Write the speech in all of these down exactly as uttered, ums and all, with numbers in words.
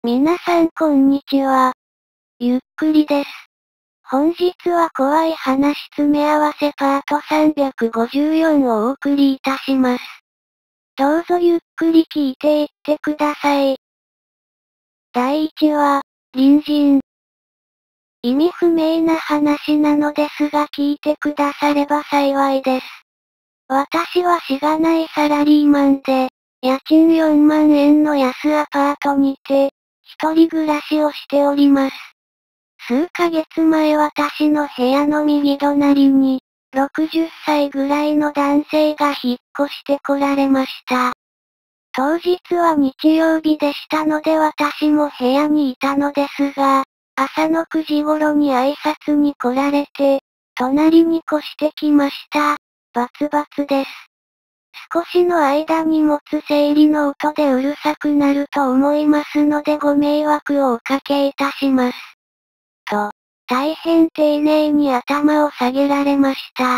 皆さんこんにちは。ゆっくりです。本日は怖い話詰め合わせパートさんびゃくごじゅうよんをお送りいたします。どうぞゆっくり聞いていってください。だいいちわ、隣人。意味不明な話なのですが聞いてくだされば幸いです。私はしがないサラリーマンで、家賃よんまんえんの安アパートにて、一人暮らしをしております。数ヶ月前私の部屋の右隣に、ろくじゅっさいぐらいの男性が引っ越してこられました。当日は日曜日でしたので私も部屋にいたのですが、朝のくじ頃に挨拶に来られて、隣に越してきました。バツバツです。少しの間に持つ整理の音でうるさくなると思いますのでご迷惑をおかけいたします。と、大変丁寧に頭を下げられました。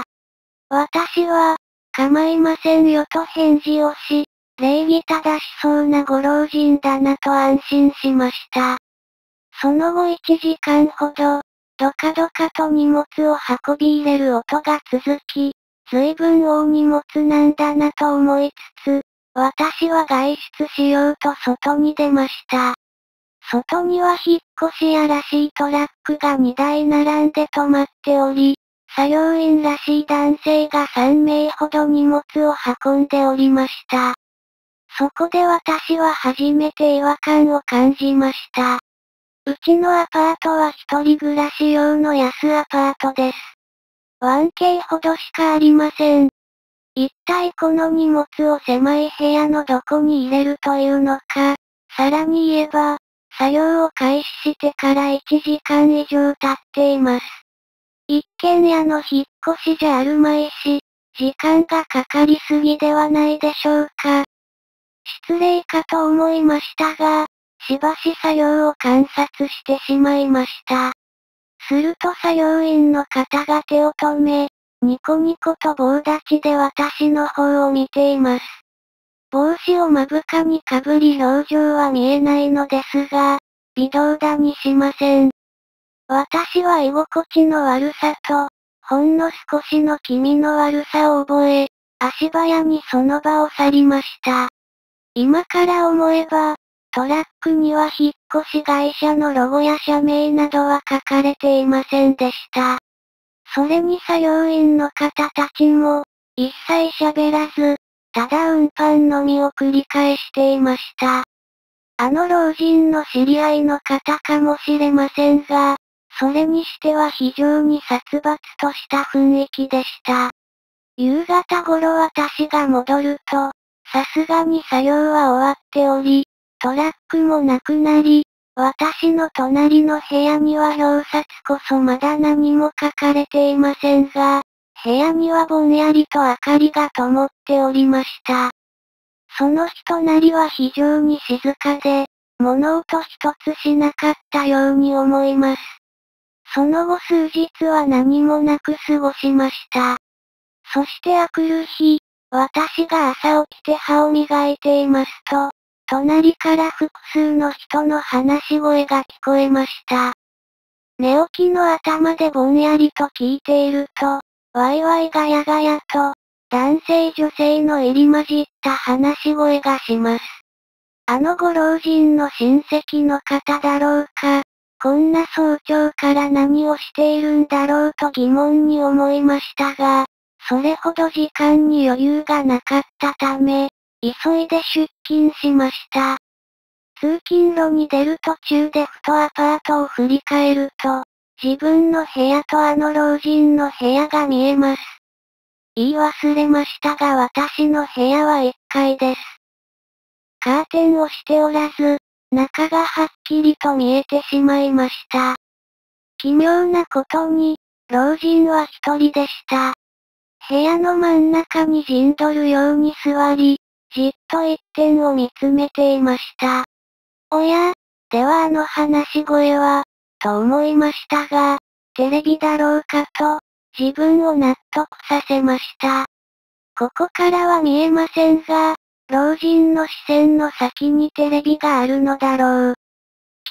私は、構いませんよと返事をし、礼儀正しそうなご老人だなと安心しました。その後いちじかんほど、ドカドカと荷物を運び入れる音が続き、随分大荷物なんだなと思いつつ、私は外出しようと外に出ました。外には引っ越し屋らしいトラックがにだい並んで止まっており、作業員らしい男性がさんめいほど荷物を運んでおりました。そこで私は初めて違和感を感じました。うちのアパートは一人暮らし用の安アパートです。ワンケー ほどしかありません。一体この荷物を狭い部屋のどこに入れるというのか、さらに言えば、作業を開始してからいちじかん以上経っています。一軒家の引っ越しじゃあるまいし、時間がかかりすぎではないでしょうか。失礼かと思いましたが、しばし作業を観察してしまいました。すると作業員の方が手を止め、ニコニコと棒立ちで私の方を見ています。帽子を目深にかぶり表情は見えないのですが、微動だにしません。私は居心地の悪さと、ほんの少しの気味の悪さを覚え、足早にその場を去りました。今から思えば、トラックには引っ越し会社のロゴや社名などは書かれていませんでした。それに作業員の方たちも、一切喋らず、ただ運搬のみを繰り返していました。あの老人の知り合いの方かもしれませんが、それにしては非常に殺伐とした雰囲気でした。夕方頃私が戻ると、さすがに作業は終わっており、トラックもなくなり、私の隣の部屋には表札こそまだ何も書かれていませんが、部屋にはぼんやりと明かりが灯っておりました。その日隣は非常に静かで、物音一つしなかったように思います。その後数日は何もなく過ごしました。そしてあくる日、私が朝起きて歯を磨いていますと、隣から複数の人の話し声が聞こえました。寝起きの頭でぼんやりと聞いていると、ワイワイガヤガヤと、男性女性の入り混じった話し声がします。あのご老人の親戚の方だろうか、こんな早朝から何をしているんだろうと疑問に思いましたが、それほど時間に余裕がなかったため、急いで出勤しました。通勤路に出る途中でふとアパートを振り返ると、自分の部屋とあの老人の部屋が見えます。言い忘れましたが私の部屋はいっかいです。カーテンをしておらず、中がはっきりと見えてしまいました。奇妙なことに、老人は一人でした。部屋の真ん中に陣取るように座り、じっと一点を見つめていました。おや、ではあの話し声は、と思いましたが、テレビだろうかと、自分を納得させました。ここからは見えませんが、老人の視線の先にテレビがあるのだろう。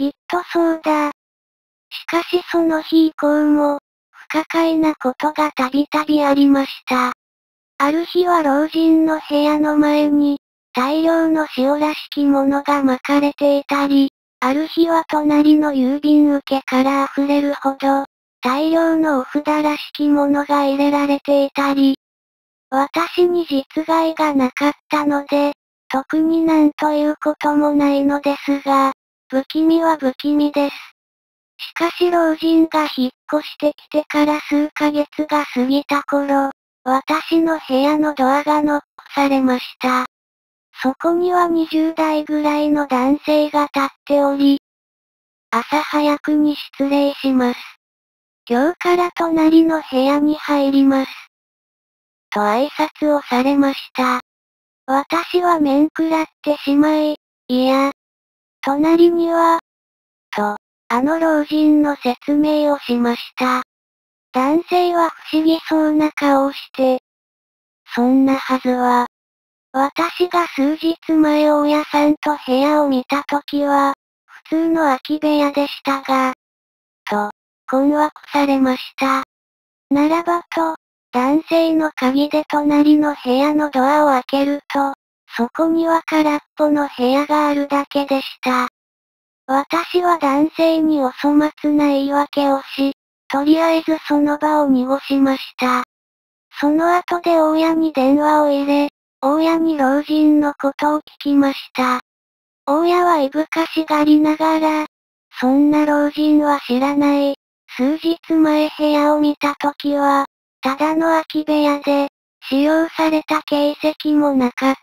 きっとそうだ。しかしその日以降も、不可解なことがたびたびありました。ある日は老人の部屋の前に、大量の塩らしきものが巻かれていたり、ある日は隣の郵便受けから溢れるほど、大量のお札らしきものが入れられていたり、私に実害がなかったので、特になんということもないのですが、不気味は不気味です。しかし老人が引っ越してきてから数ヶ月が過ぎた頃、私の部屋のドアがノックされました。そこにはにじゅう代ぐらいの男性が立っており、朝早くに失礼します。今日から隣の部屋に入ります。と挨拶をされました。私は面食らってしまい、いや、隣には、と、あの老人の説明をしました。男性は不思議そうな顔をして、そんなはずは、私が数日前大家さんと部屋を見た時は、普通の空き部屋でしたが、と、困惑されました。ならばと、男性の鍵で隣の部屋のドアを開けると、そこには空っぽの部屋があるだけでした。私は男性にお粗末な言い訳をし、とりあえずその場を濁しました。その後で大家に電話を入れ、大家に老人のことを聞きました。大家はいぶかしがりながら、そんな老人は知らない。数日前部屋を見た時は、ただの空き部屋で、使用された形跡もなかった。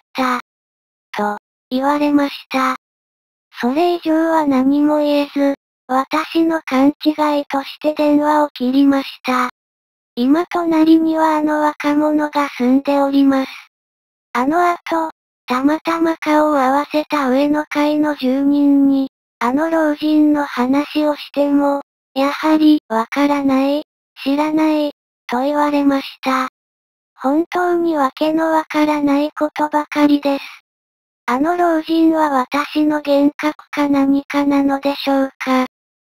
と、言われました。それ以上は何も言えず、私の勘違いとして電話を切りました。今隣にはあの若者が住んでおります。あの後、たまたま顔を合わせた上の階の住人に、あの老人の話をしても、やはり、わからない、知らない、と言われました。本当にわけのわからないことばかりです。あの老人は私の幻覚か何かなのでしょうか。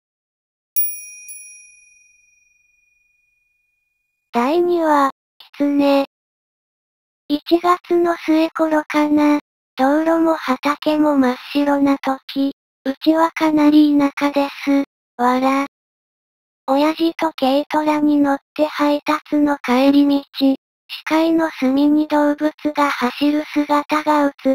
だいにわ、狐。いちがつの末頃かな。道路も畑も真っ白な時、うちはかなり田舎です。わら。親父と軽トラに乗って配達の帰り道、視界の隅に動物が走る姿が映った。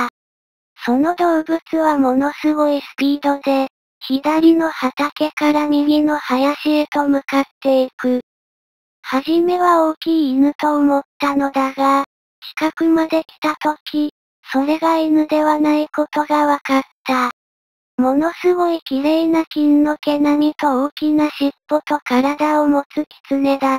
その動物はものすごいスピードで、左の畑から右の林へと向かっていく。はじめは大きい犬と思ったのだが、近くまで来た時、それが犬ではないことがわかった。ものすごい綺麗な金の毛並みと大きな尻尾と体を持つ狐だった。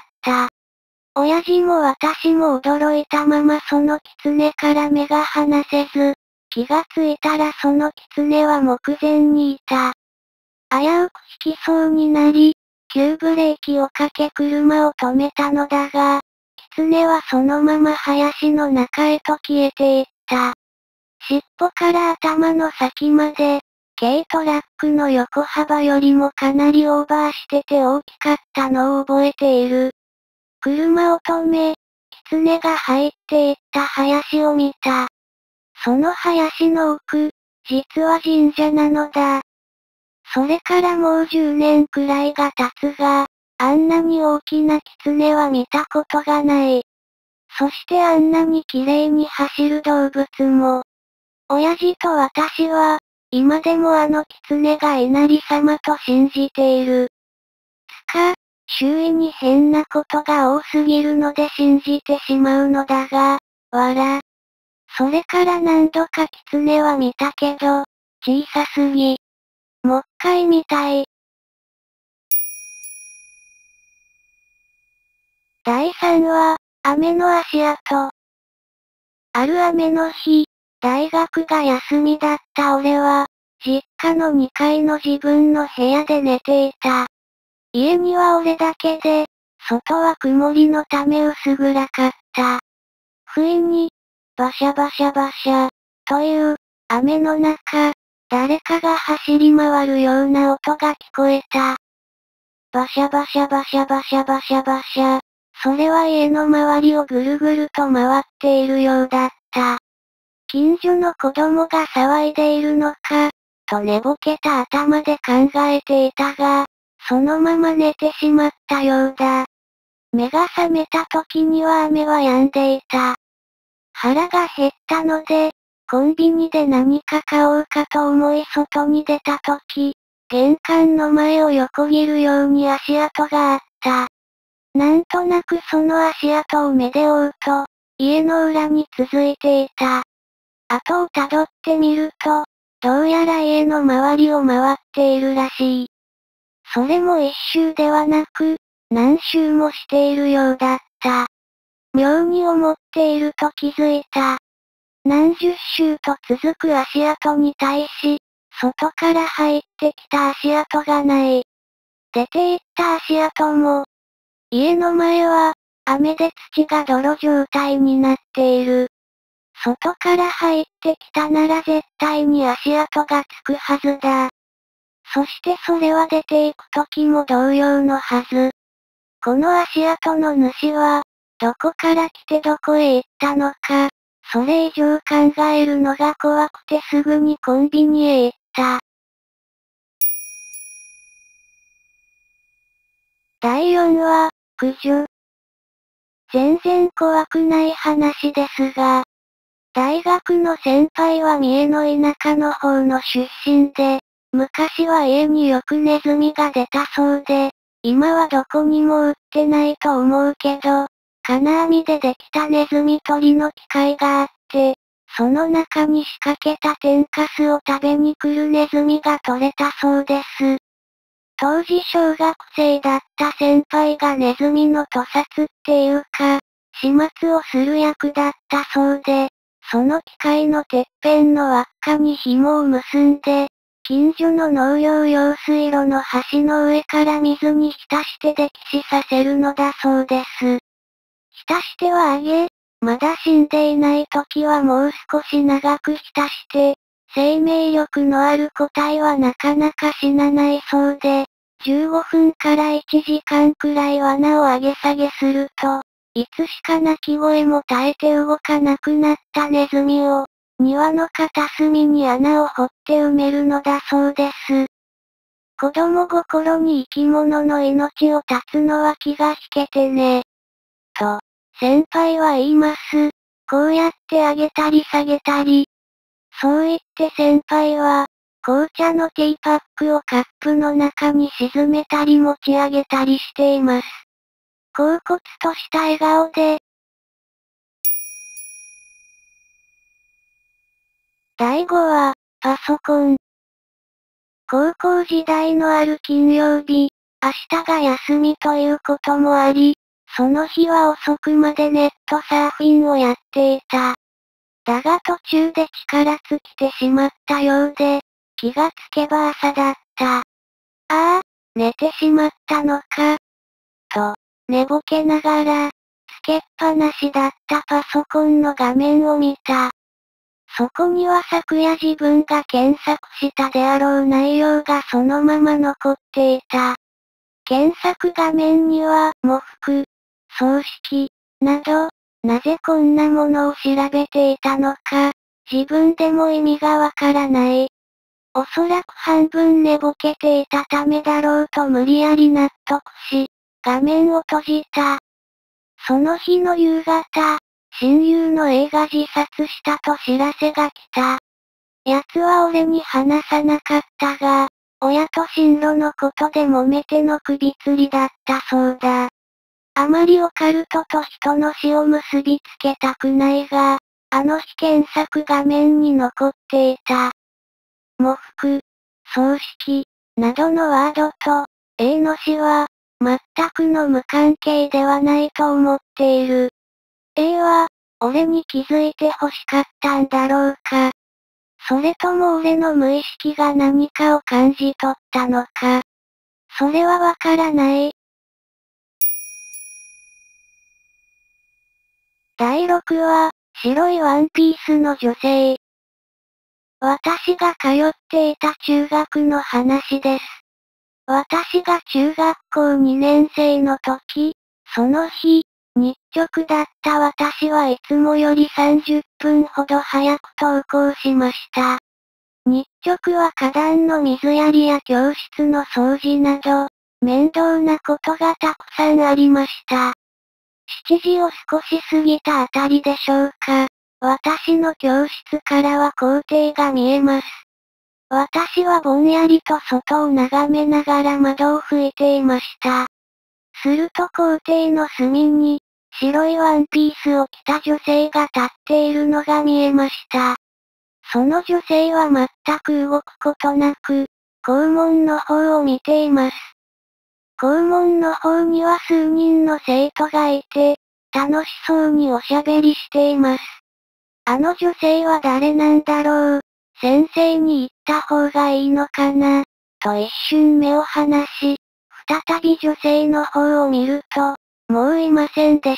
親父も私も驚いたままその狐から目が離せず、気がついたらその狐は目前にいた。危うく引きそうになり、急ブレーキをかけ車を止めたのだが、狐はそのまま林の中へと消えていった。尻尾から頭の先まで、軽トラックの横幅よりもかなりオーバーしてて大きかったのを覚えている。車を止め、狐が入っていった林を見た。その林の奥、実は神社なのだ。それからもうじゅうねんくらいが経つが、あんなに大きな狐は見たことがない。そしてあんなに綺麗に走る動物も。親父と私は、今でもあの狐が稲荷様と信じている。つか、周囲に変なことが多すぎるので信じてしまうのだが、わら。それから何度か狐は見たけど、小さすぎ。もっかい見たい。だいさんわ、雨の足跡。ある雨の日、大学が休みだった俺は、実家のにかいの自分の部屋で寝ていた。家には俺だけで、外は曇りのため薄暗かった。不意に、バシャバシャバシャ、という、雨の中、 誰かが走り回るような音が聞こえた。バシャバシャバシャバシャバシャバシャ。それは家の周りをぐるぐると回っているようだった。近所の子供が騒いでいるのか、と寝ぼけた頭で考えていたが、そのまま寝てしまったようだ。目が覚めた時には雨は止んでいた。腹が減ったので、コンビニで何か買おうかと思い外に出た時、玄関の前を横切るように足跡があった。なんとなくその足跡を目で追うと、家の裏に続いていた。後をたどってみると、どうやら家の周りを回っているらしい。それも一周ではなく、何周もしているようだった。妙に思っていると気づいた。何十周と続く足跡に対し、外から入ってきた足跡がない。出て行った足跡も、家の前は、雨で土が泥状態になっている。外から入ってきたなら絶対に足跡がつくはずだ。そしてそれは出ていく時も同様のはず。この足跡の主は、どこから来てどこへ行ったのか、それ以上考えるのが怖くてすぐにコンビニへ行った。だいよんわ、駆除。全然怖くない話ですが、大学の先輩は三重の田舎の方の出身で、昔は家によくネズミが出たそうで、今はどこにも売ってないと思うけど、金網でできたネズミ捕りの機械があって、その中に仕掛けた天かすを食べに来るネズミが取れたそうです。当時小学生だった先輩がネズミの屠殺っていうか、始末をする役だったそうで、その機械のてっぺんの輪っかに紐を結んで、近所の農業用水路の橋の上から水に浸して溺死させるのだそうです。浸してはあげ、まだ死んでいない時はもう少し長く浸して、生命力のある個体はなかなか死なないそうで、じゅうごふんからいちじかんくらい罠を上げ下げすると、いつしか鳴き声も絶えて動かなくなったネズミを、庭の片隅に穴を掘って埋めるのだそうです。子供心に生き物の命を絶つのは気が引けてね。と、先輩は言います。こうやって上げたり下げたり。そう言って先輩は、紅茶のティーパックをカップの中に沈めたり持ち上げたりしています。恍惚とした笑顔で。だいごわ、パソコン。高校時代のある金曜日、明日が休みということもあり、その日は遅くまでネットサーフィンをやっていた。だが途中で力尽きてしまったようで、気がつけば朝だった。ああ、寝てしまったのか。と、寝ぼけながら、つけっぱなしだったパソコンの画面を見た。そこには昨夜自分が検索したであろう内容がそのまま残っていた。検索画面には、喪服、葬式、など、なぜこんなものを調べていたのか、自分でも意味がわからない。おそらく半分寝ぼけていたためだろうと無理やり納得し、画面を閉じた。その日の夕方、親友の A が自殺したと知らせが来た。奴は俺に話さなかったが、親と進路のことで揉めての首吊りだったそうだ。あまりオカルトと人の死を結びつけたくないが、あの日検索画面に残っていた。喪服、葬式、などのワードと、A の死は、全くの無関係ではないと思っている。A は、俺に気づいて欲しかったんだろうか。それとも俺の無意識が何かを感じ取ったのか。それはわからない。だいろくわ、白いワンピースの女性。 私が通っていた中学の話です。私が中学校にねん生の時、その日、日直だった私はいつもよりさんじゅっぷんほど早く登校しました。日直は花壇の水やりや教室の掃除など、面倒なことがたくさんありました。しちじを少し過ぎたあたりでしょうか。私の教室からは校庭が見えます。私はぼんやりと外を眺めながら窓を拭いていました。すると校庭の隅に、白いワンピースを着た女性が立っているのが見えました。その女性は全く動くことなく、校門の方を見ています。校門の方には数人の生徒がいて、楽しそうにおしゃべりしています。あの女性は誰なんだろう。先生に言った方がいいのかな、と一瞬目を離し、再び女性の方を見ると、もういませんでした。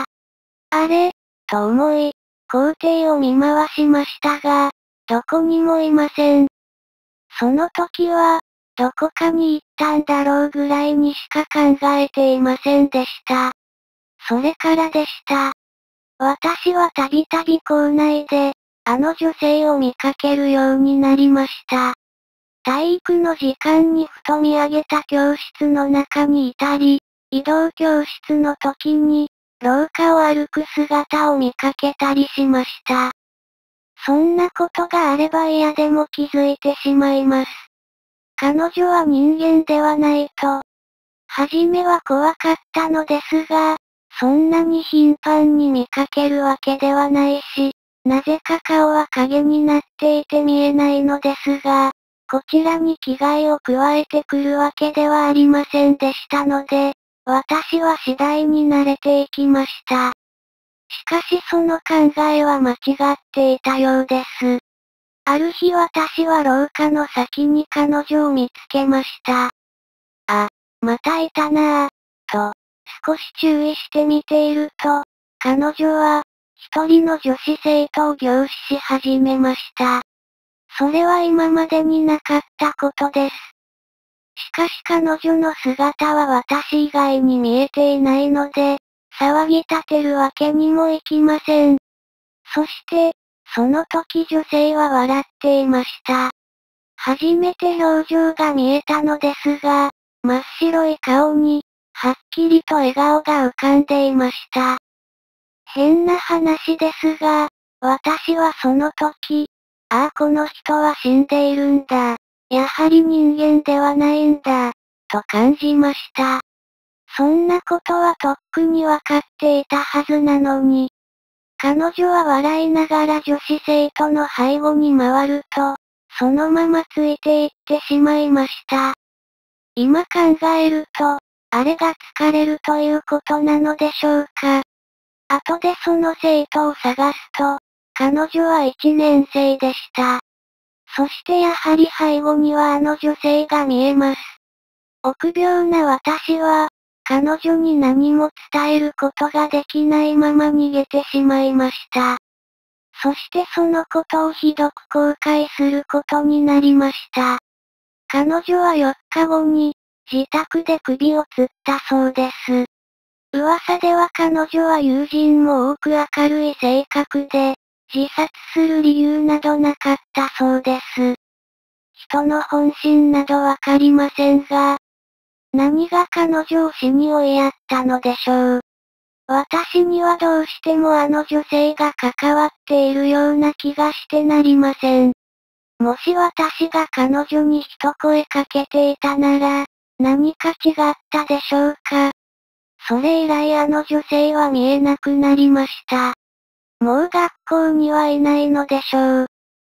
あれ、と思い、校庭を見回しましたが、どこにもいません。その時は、どこかに行ったんだろうぐらいにしか考えていませんでした。それからでした。私はたびたび校内で、あの女性を見かけるようになりました。体育の時間にふと見上げた教室の中にいたり、移動教室の時に、廊下を歩く姿を見かけたりしました。そんなことがあれば嫌でも気づいてしまいます。彼女は人間ではないと。はじめは怖かったのですが、そんなに頻繁に見かけるわけではないし、なぜか顔は影になっていて見えないのですが、こちらに危害を加えてくるわけではありませんでしたので、私は次第に慣れていきました。しかしその考えは間違っていたようです。ある日私は廊下の先に彼女を見つけました。あ、またいたなぁ、と、少し注意してみていると、彼女は、一人の女子生徒を凝視し始めました。それは今までになかったことです。しかし彼女の姿は私以外に見えていないので、騒ぎ立てるわけにもいきません。そして、その時女性は笑っていました。初めて表情が見えたのですが、真っ白い顔に、はっきりと笑顔が浮かんでいました。変な話ですが、私はその時、ああこの人は死んでいるんだ。やはり人間ではないんだ、と感じました。そんなことはとっくにわかっていたはずなのに。彼女は笑いながら女子生徒の背後に回ると、そのままついていってしまいました。今考えると、あれが疲れるということなのでしょうか。後でその生徒を探すと、彼女はいちねん生でした。そしてやはり背後にはあの女性が見えます。臆病な私は、彼女に何も伝えることができないまま逃げてしまいました。そしてそのことをひどく後悔することになりました。彼女はよっかごに、自宅で首を吊ったそうです。噂では彼女は友人も多く明るい性格で、自殺する理由などなかったそうです。人の本心などわかりませんが、何が彼女を死に追いやったのでしょう。私にはどうしてもあの女性が関わっているような気がしてなりません。もし私が彼女に一声かけていたなら、何か違ったでしょうか。それ以来あの女性は見えなくなりました。もう学校にはいないのでしょう。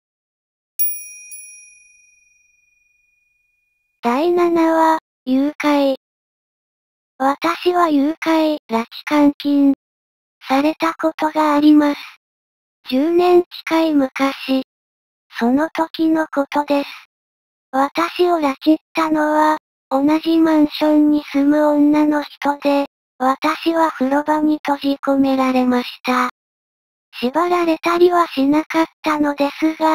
だいななわ、誘拐。私は誘拐、拉致監禁、されたことがあります。じゅうねん近い昔。その時のことです。私を拉致ったのは、同じマンションに住む女の人で、私は風呂場に閉じ込められました。縛られたりはしなかったのですが、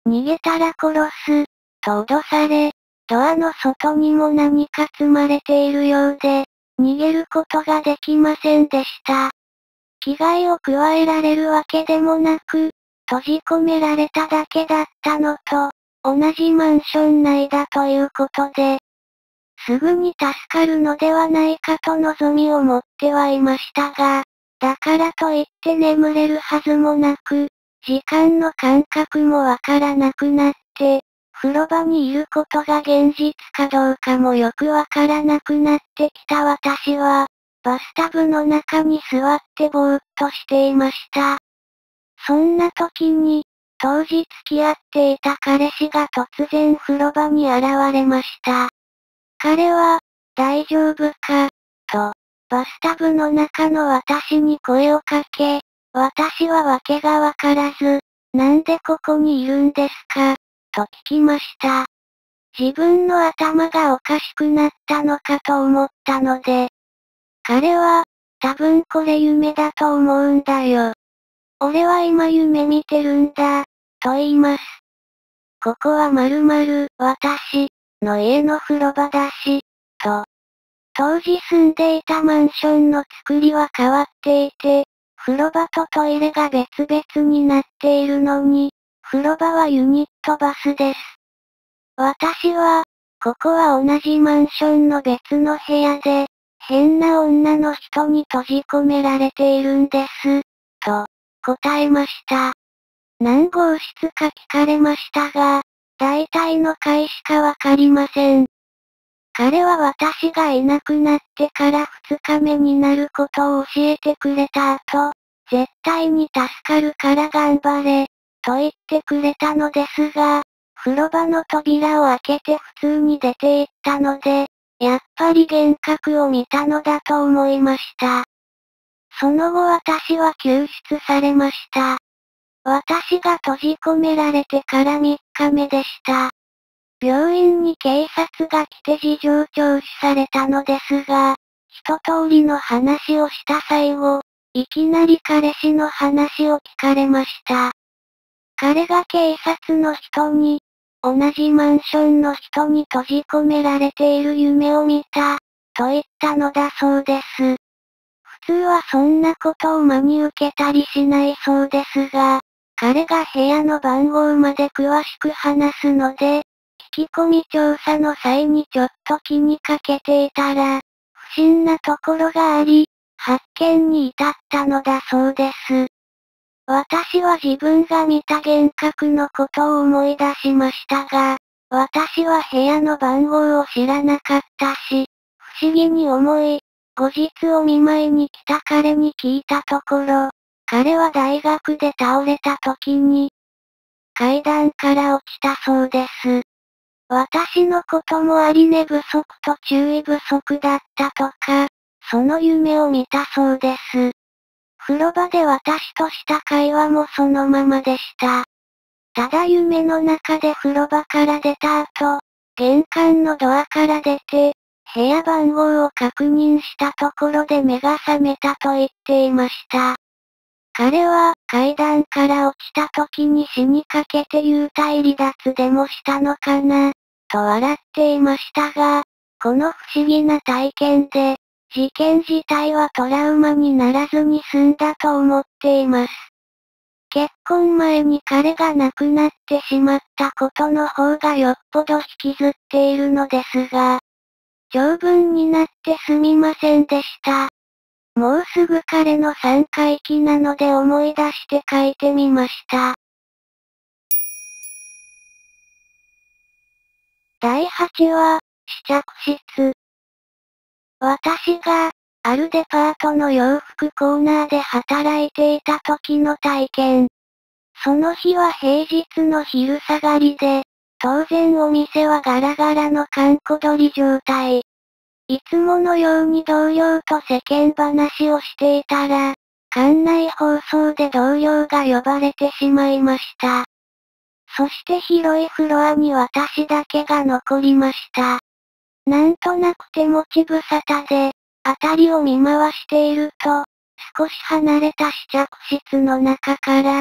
逃げたら殺す、と脅され、ドアの外にも何か積まれているようで、逃げることができませんでした。危害を加えられるわけでもなく、閉じ込められただけだったのと、同じマンション内だということで、すぐに助かるのではないかと望みを持ってはいましたが、だからといって眠れるはずもなく、時間の感覚もわからなくなって、風呂場にいることが現実かどうかもよくわからなくなってきた私は、バスタブの中に座ってぼーっとしていました。そんな時に、当時付き合っていた彼氏が突然風呂場に現れました。彼は、大丈夫か、と、バスタブの中の私に声をかけ、私はわけがわからず、なんでここにいるんですか、と聞きました。自分の頭がおかしくなったのかと思ったので、彼は、多分これ夢だと思うんだよ。俺は今夢見てるんだ、と言います。ここはまるまる、私、の家の風呂場だし、と。当時住んでいたマンションの作りは変わっていて、風呂場とトイレが別々になっているのに、風呂場はユニットバスです。私は、ここは同じマンションの別の部屋で、変な女の人に閉じ込められているんです、と、答えました。何号室か聞かれましたが、大体の階しかわかりません。彼は私がいなくなってからふつかめになることを教えてくれた後、絶対に助かるから頑張れ、と言ってくれたのですが、風呂場の扉を開けて普通に出て行ったので、やっぱり幻覚を見たのだと思いました。その後私は救出されました。私が閉じ込められてからみっかめでした。病院に警察が来て事情聴取されたのですが、一通りの話をした最後、いきなり彼氏の話を聞かれました。彼が警察の人に、同じマンションの人に閉じ込められている夢を見た、と言ったのだそうです。普通はそんなことを真に受けたりしないそうですが、彼が部屋の番号まで詳しく話すので、聞き込み調査の際にちょっと気にかけていたら、不審なところがあり、発見に至ったのだそうです。私は自分が見た幻覚のことを思い出しましたが、私は部屋の番号を知らなかったし、不思議に思い、後日お見舞いに来た彼に聞いたところ、彼は大学で倒れた時に、階段から落ちたそうです。私のこともあり寝不足と注意不足だったとか、その夢を見たそうです。風呂場で私とした会話もそのままでした。ただ夢の中で風呂場から出た後、玄関のドアから出て、部屋番号を確認したところで目が覚めたと言っていました。彼は階段から落ちた時に死にかけて幽体離脱でもしたのかな、と笑っていましたが、この不思議な体験で、事件自体はトラウマにならずに済んだと思っています。結婚前に彼が亡くなってしまったことの方がよっぽど引きずっているのですが、長文になってすみませんでした。もうすぐ彼の三回忌なので思い出して書いてみました。だいはちわ、試着室。私が、あるデパートの洋服コーナーで働いていた時の体験。その日は平日の昼下がりで、当然お店はガラガラの閑古鳥状態。いつものように同僚と世間話をしていたら、館内放送で同僚が呼ばれてしまいました。そして広いフロアに私だけが残りました。なんとなく手持ち無沙汰で、辺りを見回していると、少し離れた試着室の中から、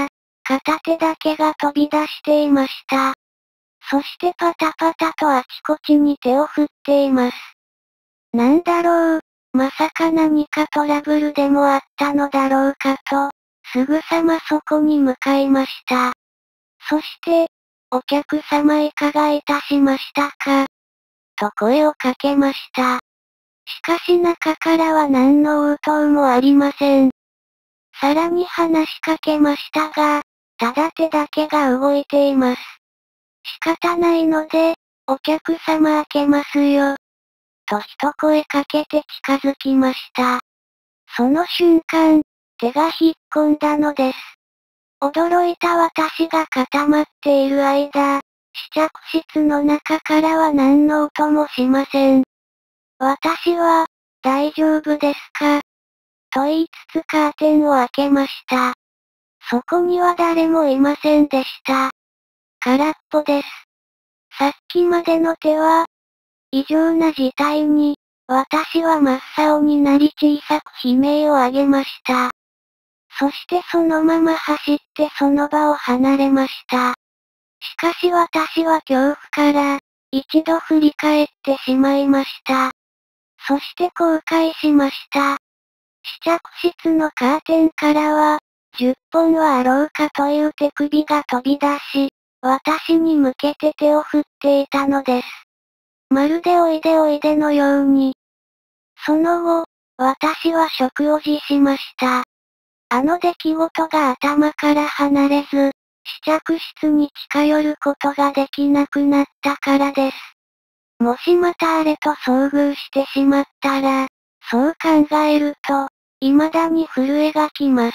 片手だけが飛び出していました。そしてパタパタとあちこちに手を振っています。なんだろう、まさか何かトラブルでもあったのだろうかと、すぐさまそこに向かいました。そして、お客様いかがいたしましたかと声をかけました。しかし中からは何の応答もありません。さらに話しかけましたが、ただ手だけが動いています。仕方ないので、お客様開けますよ。と一声かけて近づきました。その瞬間、手が引っ込んだのです。驚いた私が固まっている間、試着室の中からは何の音もしません。私は、大丈夫ですかと言いつつカーテンを開けました。そこには誰もいませんでした。空っぽです。さっきまでの手は、異常な事態に、私は真っ青になり小さく悲鳴を上げました。そしてそのまま走ってその場を離れました。しかし私は恐怖から、一度振り返ってしまいました。そして後悔しました。試着室のカーテンからは、じゅっぽんはあろうかという手首が飛び出し、私に向けて手を振っていたのです。まるでおいでおいでのように。その後、私は食を辞しました。あの出来事が頭から離れず、試着室に近寄ることができなくなったからです。もしまたあれと遭遇してしまったら、そう考えると、未だに震えがきます。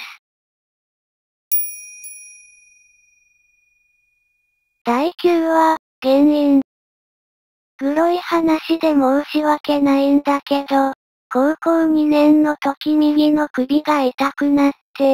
だいきゅうわ、原因。グロい話で申し訳ないんだけど、高校にねんの時右の首が痛くなって、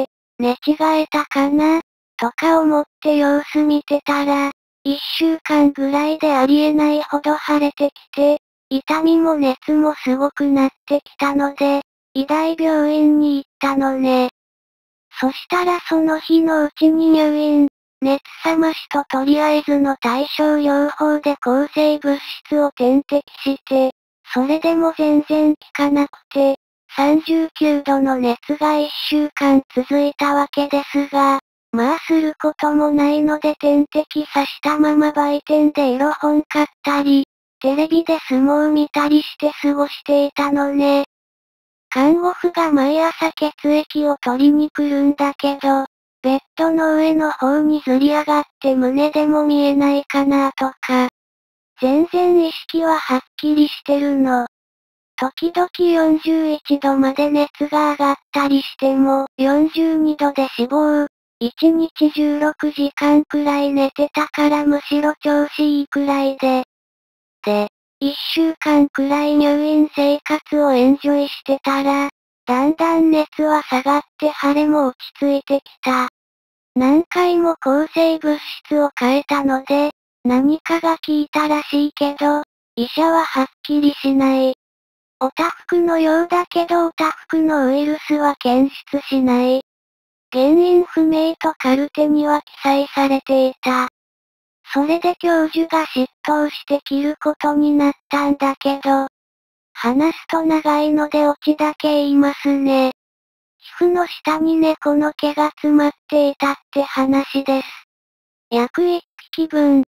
寝違えたかなとか思って様子見てたら、いっしゅうかんぐらいでありえないほど腫れてきて、痛みも熱もすごくなってきたので、医大病院に行ったのね。そしたらその日のうちに入院、熱冷ましととりあえずの対症療法で抗生物質を点滴して、それでも全然効かなくて、さんじゅうきゅうどの熱がいっしゅうかん続いたわけですが、まあすることもないので点滴刺したまま売店で色本買ったり、テレビで相撲見たりして過ごしていたのね。看護婦が毎朝血液を取りに来るんだけど、ベッドの上の方にずり上がって胸でも見えないかなとか。全然意識ははっきりしてるの。時々よんじゅういちどまで熱が上がったりしても、よんじゅうにどで死亡。いちにちじゅうろくじかんくらい寝てたからむしろ調子いいくらいで。で、いっしゅうかんくらい入院生活をエンジョイしてたら、だんだん熱は下がって腫れも落ち着いてきた。何回も抗生物質を変えたので、何かが効いたらしいけど、医者ははっきりしない。おたふくのようだけどおたふくのウイルスは検出しない。原因不明とカルテには記載されていた。それで教授が執刀して切ることになったんだけど、話すと長いのでオチだけ言いますね。皮膚の下に猫の毛が詰まっていたって話です。約いっぴきぶん。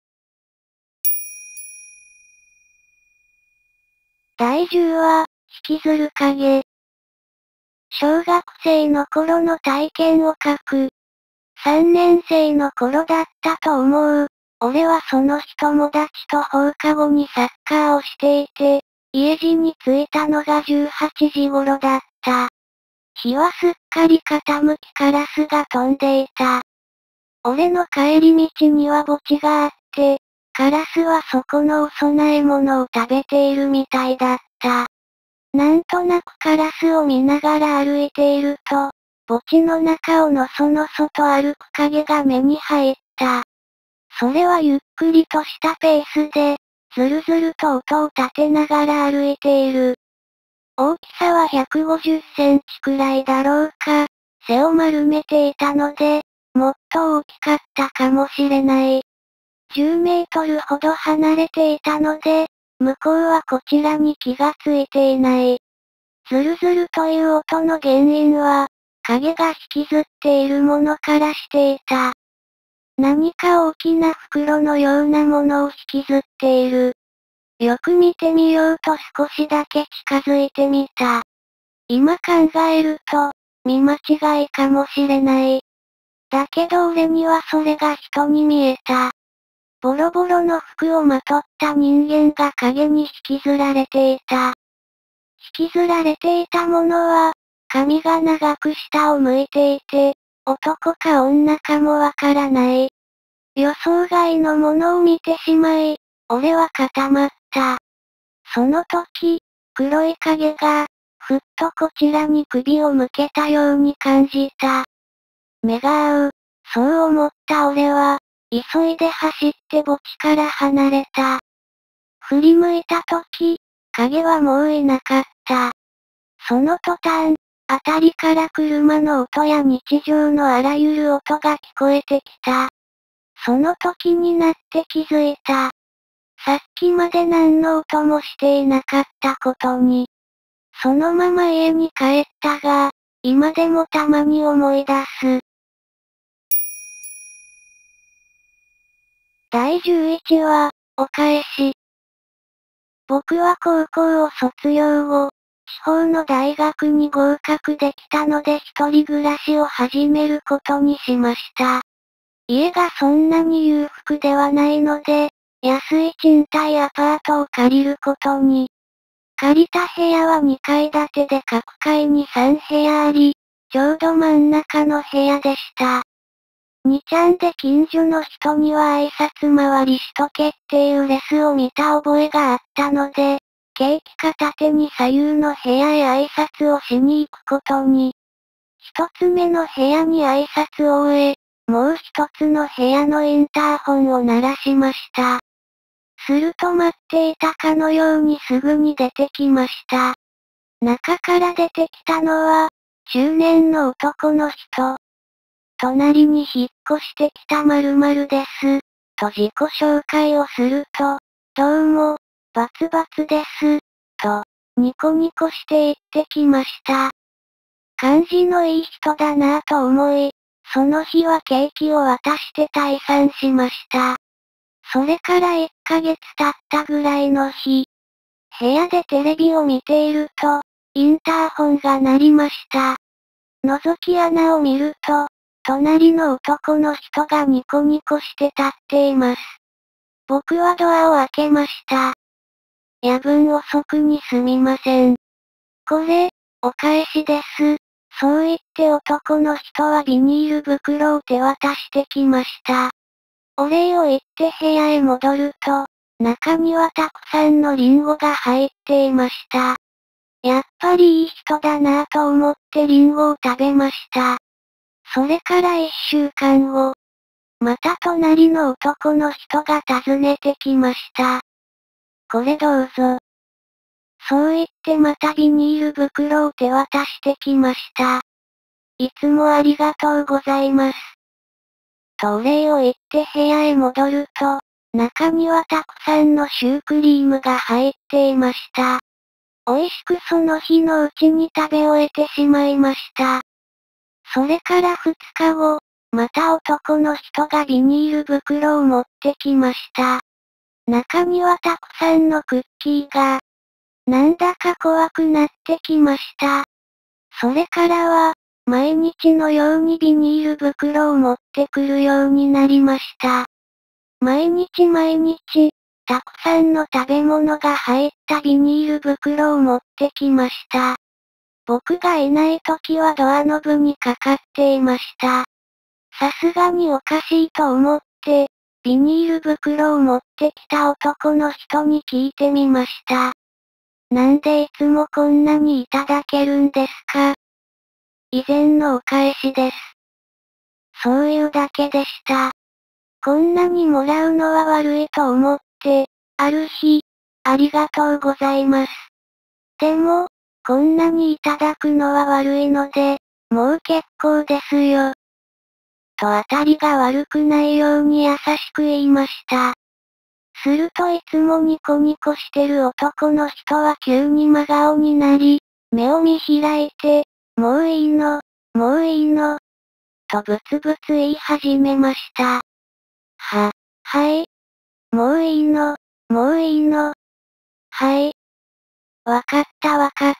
だいじゅうわ、引きずる影。小学生の頃の体験を書く。さんねんせいの頃だったと思う。俺はその日友達と放課後にサッカーをしていて、家路に着いたのがじゅうはちじごろだった。日はすっかり傾きカラスが飛んでいた。俺の帰り道には墓地があって、カラスはそこのお供え物を食べているみたいだった。なんとなくカラスを見ながら歩いていると、墓地の中をのそのそと歩く影が目に入った。それはゆっくりとしたペースで、ずるずると音を立てながら歩いている。大きさはひゃくごじゅっセンチくらいだろうか。背を丸めていたので、 もっと大きかったかもしれない。じゅうメートルほど離れていたので、向こうはこちらに気がついていない。ズルズルという音の原因は、影が引きずっているものからしていた。何か大きな袋のようなものを引きずっている。よく見てみようと少しだけ近づいてみた。今考えると、見間違いかもしれない。だけど俺にはそれが人に見えた。ボロボロの服をまとった人間が影に引きずられていた。引きずられていたものは、髪が長く下を向いていて、男か女かもわからない。予想外のものを見てしまい、俺は固まった。その時、黒い影が、ふっとこちらに首を向けたように感じた。目が合う。そう思った俺は、急いで走って墓地から離れた。振り向いた時、影はもういなかった。その途端、辺りから車の音や日常のあらゆる音が聞こえてきた。その時になって気づいた。さっきまで何の音もしていなかったことに。そのまま家に帰ったが、今でもたまに思い出す。だいじゅういちわ、お返し。僕は高校を卒業後、地方の大学に合格できたので一人暮らしを始めることにしました。家がそんなに裕福ではないので、安い賃貸アパートを借りることに。借りた部屋はにかい建てで各階にさん部屋あり、ちょうど真ん中の部屋でした。にちゃんで近所の人には挨拶回りしとけっていうレスを見た覚えがあったので、ケーキ片手に左右の部屋へ挨拶をしに行くことに。一つ目の部屋に挨拶を終え、もう一つの部屋のインターホンを鳴らしました。すると待っていたかのようにすぐに出てきました。中から出てきたのは、中年の男の人。隣に引っ越してきた〇〇です。と自己紹介をすると、どうも、バツバツです。と、ニコニコして言ってきました。感じのいい人だなぁと思い、その日はケーキを渡して退散しました。それからいっかげつ経ったぐらいの日、部屋でテレビを見ていると、インターホンが鳴りました。覗き穴を見ると、隣の男の人がニコニコして立っています。僕はドアを開けました。夜分遅くにすみません。これ、お返しです。そう言って男の人はビニール袋を手渡してきました。お礼を言って部屋へ戻ると、中にはたくさんのリンゴが入っていました。やっぱりいい人だなぁと思ってリンゴを食べました。それから一週間後、また隣の男の人が訪ねてきました。これどうぞ。そう言ってまたビニール袋を手渡してきました。いつもありがとうございます。とお礼を言って部屋へ戻ると、中にはたくさんのシュークリームが入っていました。美味しくその日のうちに食べ終えてしまいました。それからふつかご、また男の人がビニール袋を持ってきました。中にはたくさんのクッキーが、なんだか怖くなってきました。それからは、毎日のようにビニール袋を持ってくるようになりました。毎日毎日、たくさんの食べ物が入ったビニール袋を持ってきました。僕がいない時はドアノブにかかっていました。さすがにおかしいと思って、ビニール袋を持ってきた男の人に聞いてみました。なんでいつもこんなにいただけるんですか？以前のお返しです。そういうだけでした。こんなにもらうのは悪いと思って、ある日、ありがとうございます。でも、こんなにいただくのは悪いので、もう結構ですよ。 と当たりが悪くないように優しく言いました。するといつもニコニコしてる男の人は急に真顔になり、目を見開いて、もういいの、もういいの、とブツブツ言い始めました。は、はい。もういいの、もういいの。はい。わかったわかった。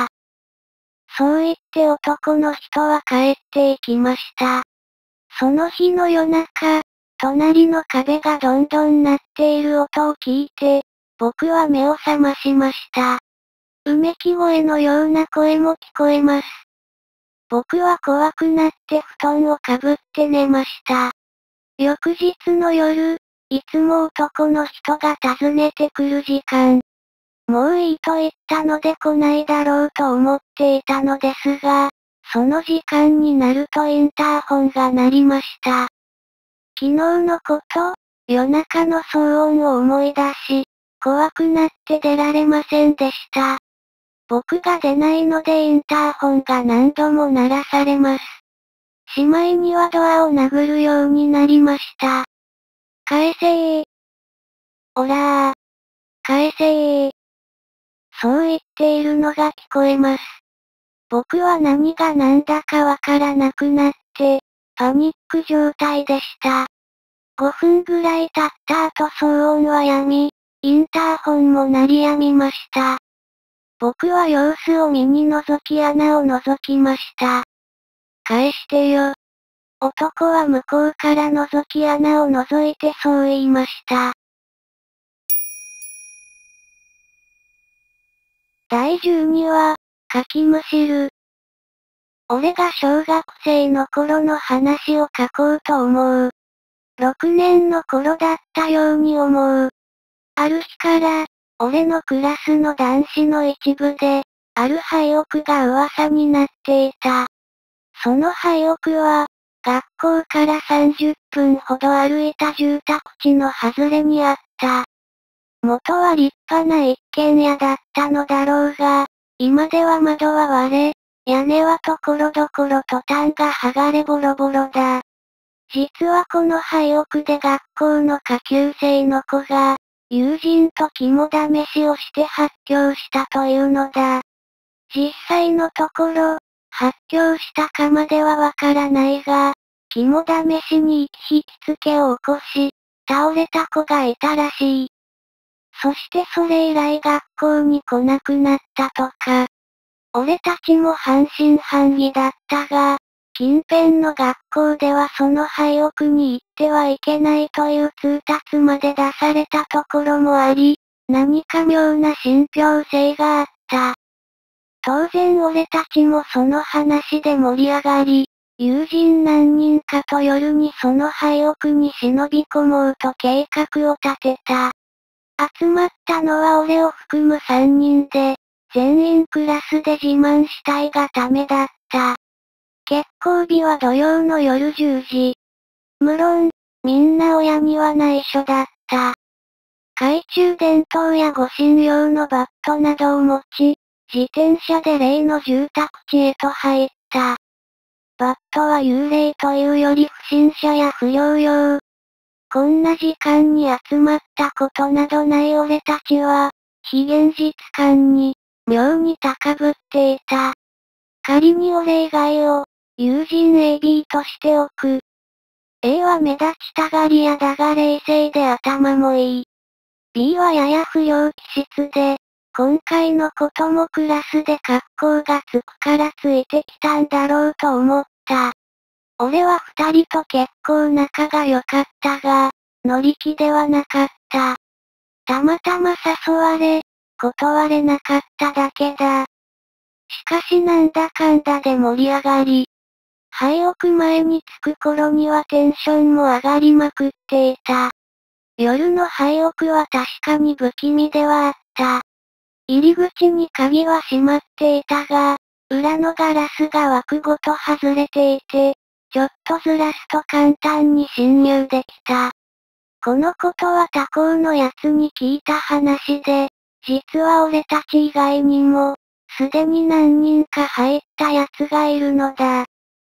そう言って男の人は帰っていきました。その日の夜中、隣の壁がどんどん鳴っている音を聞いて、僕は目を覚ましました。うめき声のような声も聞こえます。僕は怖くなって布団をかぶって寝ました。翌日の夜、いつも男の人が訪ねてくる時間。もういいと言ったので来ないだろうと思っていたのですが、その時間になるとインターホンが鳴りました。昨日のこと、夜中の騒音を思い出し、怖くなって出られませんでした。僕が出ないのでインターホンが何度も鳴らされます。しまいにはドアを殴るようになりました。返せー。おらー。返せー。そう言っているのが聞こえます。僕は何が何だかわからなくなって、パニック状態でした。ごふんぐらい経った後騒音は止み、インターホンも鳴り止みました。僕は様子を見に覗き穴を覗きました。返してよ。男は向こうから覗き穴を覗いてそう言いました。だいじゅうにわ、かきむしる。俺が小学生の頃の話を書こうと思う。ろくねんの頃だったように思う。ある日から、俺のクラスの男子の一部で、ある廃屋が噂になっていた。その廃屋は、学校からさんじゅっぷんほど歩いた住宅地の外れにあった。元は立派な一軒家だったのだろうが、今では窓は割れ、屋根はところどころトタンが剥がれボロボロだ。実はこの廃屋で学校の下級生の子が、友人と肝試しをして発狂したというのだ。実際のところ、発狂したかまではわからないが、肝試しに引きつけを起こし、倒れた子がいたらしい。そしてそれ以来学校に来なくなったとか。俺たちも半信半疑だったが、近辺の学校ではその廃屋に行ってはいけないという通達まで出されたところもあり、何か妙な信憑性があった。当然俺たちもその話で盛り上がり、友人何人かと夜にその廃屋に忍び込もうと計画を立てた。集まったのは俺を含むさんにんで、全員クラスで自慢したいがためだった。決行日は土曜の夜じゅうじ。無論、みんな親には内緒だった。懐中電灯や護身用のバットなどを持ち、自転車で例の住宅地へと入った。バットは幽霊というより不審者や不良用。こんな時間に集まったことなどない俺たちは、非現実感に、妙に高ぶっていた。仮に俺以外を、友人 エービー としておく。A は目立ちたがり屋だが冷静で頭もいい。B はやや不良気質で、今回のこともクラスで格好がつくからついてきたんだろうと思った。俺は二人と結構仲が良かったが、乗り気ではなかった。たまたま誘われ、断れなかっただけだ。しかしなんだかんだで盛り上がり。廃屋前に着く頃にはテンションも上がりまくっていた。夜の廃屋は確かに不気味ではあった。入り口に鍵は閉まっていたが、裏のガラスが枠ごと外れていて、ちょっとずらすと簡単に侵入できた。このことは他校のやつに聞いた話で、実は俺たち以外にも、すでに何人か入ったやつがいるのだ。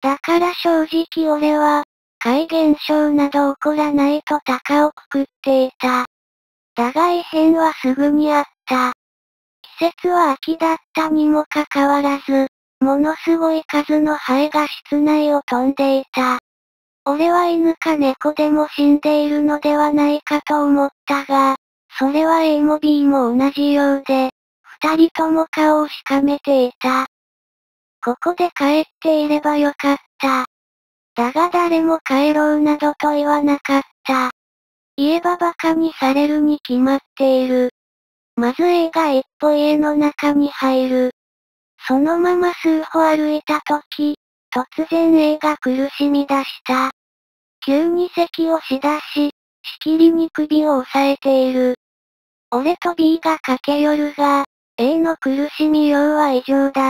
だから正直俺は、怪現象など起こらないと高をくくっていた。だが異変はすぐにあった。季節は秋だったにもかかわらず、ものすごい数のハエが室内を飛んでいた。俺は犬か猫でも死んでいるのではないかと思ったが、それは A も B も同じようで、二人とも顔をしかめていた。ここで帰っていればよかった。だが誰も帰ろうなどと言わなかった。言えば馬鹿にされるに決まっている。まず A が一歩家の中に入る。そのまま数歩歩いたとき、突然 A が苦しみ出した。急に咳をしだし、しきりに首を押さえている。俺と B が駆け寄るが、A の苦しみようは異常だった。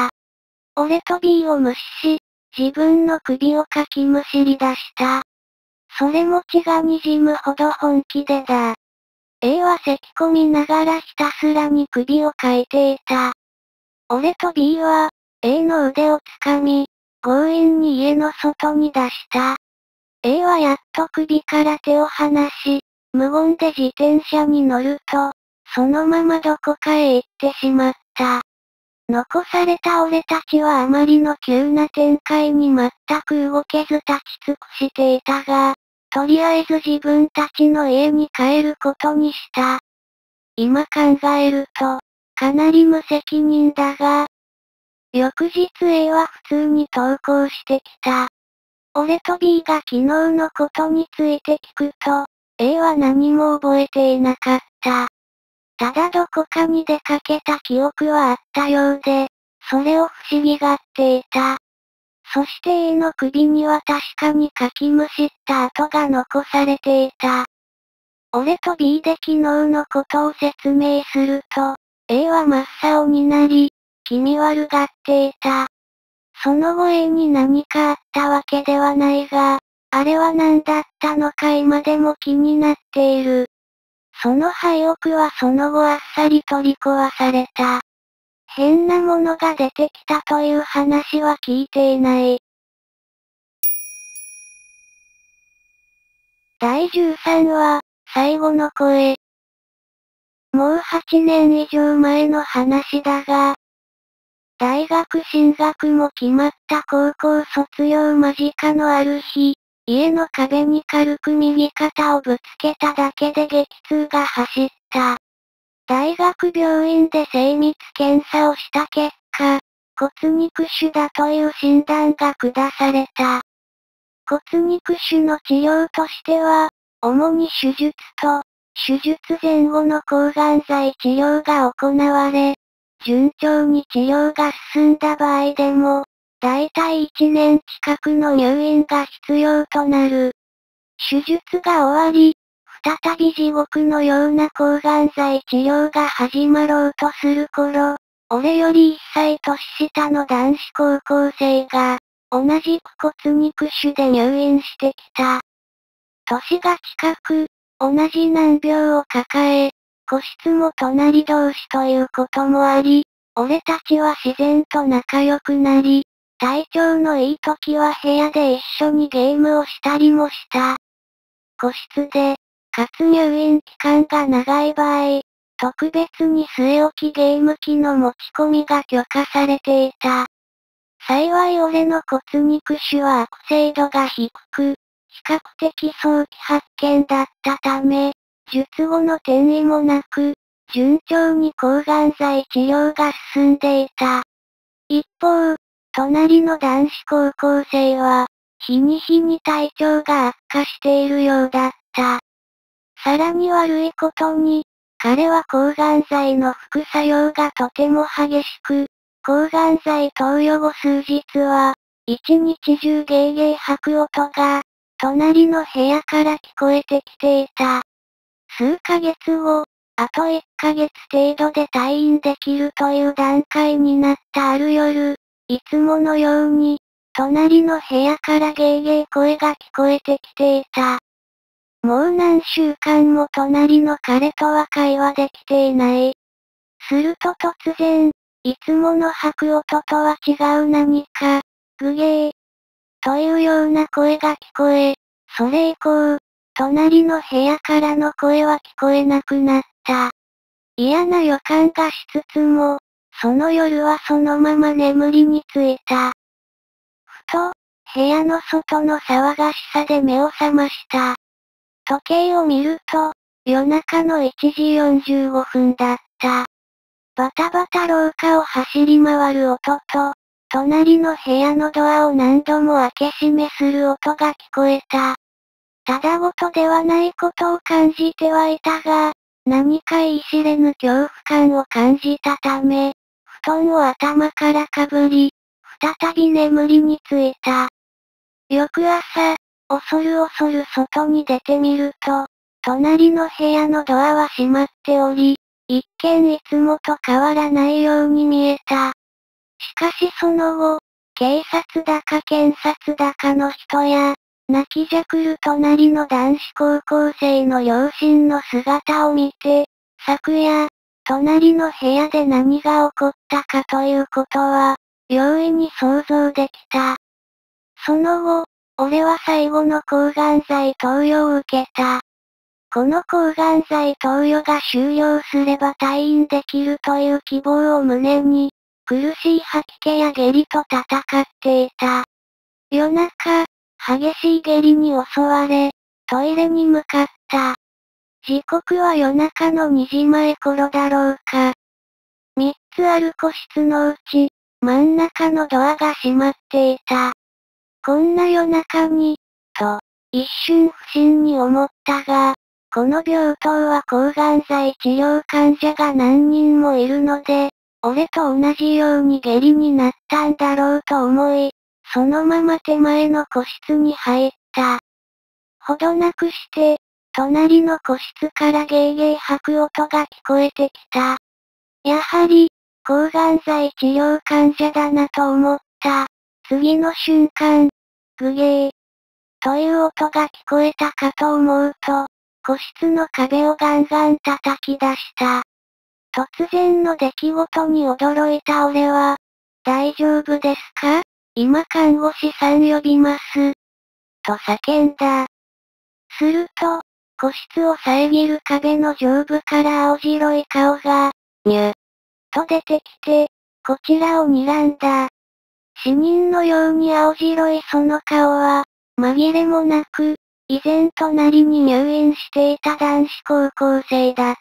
俺と B を無視し、自分の首をかきむしり出した。それも血が滲むほど本気でだ。A は咳き込みながらひたすらに首をかいていた。俺と B は、A の腕をつかみ、強引に家の外に出した。A はやっと首から手を離し、無言で自転車に乗ると、そのままどこかへ行ってしまった。残された俺たちはあまりの急な展開に全く動けず立ち尽くしていたが、とりあえず自分たちの家に帰ることにした。今考えると、かなり無責任だが、翌日 A は普通に登校してきた。俺と B が昨日のことについて聞くと、A は何も覚えていなかった。ただどこかに出かけた記憶はあったようで、それを不思議がっていた。そして A の首には確かにかきむしった跡が残されていた。俺と B で昨日のことを説明すると、A は真っ青になり、気味悪がっていた。その後 A に何かあったわけではないが、あれは何だったのか今でも気になっている。その廃屋はその後あっさり取り壊された。変なものが出てきたという話は聞いていない。だいじゅうさんわ、最後の声。もうはちねん以上前の話だが、大学進学も決まった高校卒業間近のある日、家の壁に軽く右肩をぶつけただけで激痛が走った。大学病院で精密検査をした結果、骨肉腫だという診断が下された。骨肉腫の治療としては、主に手術と、手術前後の抗がん剤治療が行われ、順調に治療が進んだ場合でも、だいたいいちねん近くの入院が必要となる。手術が終わり、再び地獄のような抗がん剤治療が始まろうとする頃、俺よりいっさい年下の男子高校生が、同じく骨肉腫で入院してきた。年が近く、同じ難病を抱え、個室も隣同士ということもあり、俺たちは自然と仲良くなり、体調のいい時は部屋で一緒にゲームをしたりもした。個室で、かつ入院期間が長い場合、特別に据え置きゲーム機の持ち込みが許可されていた。幸い俺の骨肉腫は悪性度が低く、比較的早期発見だったため、術後の転移もなく、順調に抗がん剤治療が進んでいた。一方、隣の男子高校生は、日に日に体調が悪化しているようだった。さらに悪いことに、彼は抗がん剤の副作用がとても激しく、抗がん剤投与後数日は、一日中ゲーゲー吐く音が、隣の部屋から聞こえてきていた。数ヶ月後、あといっかげつ程度で退院できるという段階になったある夜、いつものように、隣の部屋からゲーゲー声が聞こえてきていた。もう何週間も隣の彼とは会話できていない。すると突然、いつもの吐く音とは違う何か、グゲー、 というような声が聞こえ、それ以降、隣の部屋からの声は聞こえなくなった。嫌な予感がしつつも、その夜はそのまま眠りについた。ふと、部屋の外の騒がしさで目を覚ました。時計を見ると、夜中のいちじよんじゅうごふんだった。バタバタ廊下を走り回る音と、隣の部屋のドアを何度も開け閉めする音が聞こえた。ただごとではないことを感じてはいたが、何か言い知れぬ恐怖感を感じたため、布団を頭からかぶり、再び眠りについた。翌朝、恐る恐る外に出てみると、隣の部屋のドアは閉まっており、一見いつもと変わらないように見えた。しかしその後、警察だか検察だかの人や、泣きじゃくる隣の男子高校生の両親の姿を見て、昨夜、隣の部屋で何が起こったかということは、容易に想像できた。その後、俺は最後の抗がん剤投与を受けた。この抗がん剤投与が終了すれば退院できるという希望を胸に、苦しい吐き気や下痢と戦っていた。夜中、激しい下痢に襲われ、トイレに向かった。時刻は夜中のにじまえ頃だろうか。三つある個室のうち、真ん中のドアが閉まっていた。こんな夜中に、と、一瞬不審に思ったが、この病棟は抗がん剤治療患者が何人もいるので、俺と同じように下痢になったんだろうと思い、そのまま手前の個室に入った。ほどなくして、隣の個室からゲーゲー吐く音が聞こえてきた。やはり、抗がん剤治療患者だなと思った。次の瞬間、グゲー、という音が聞こえたかと思うと、個室の壁をガンガン叩き出した。突然の出来事に驚いた俺は、大丈夫ですか？今看護師さん呼びます。と叫んだ。すると、個室を遮る壁の上部から青白い顔が、にゅ、と出てきて、こちらを睨んだ。死人のように青白いその顔は、紛れもなく、以前隣に入院していた男子高校生だった。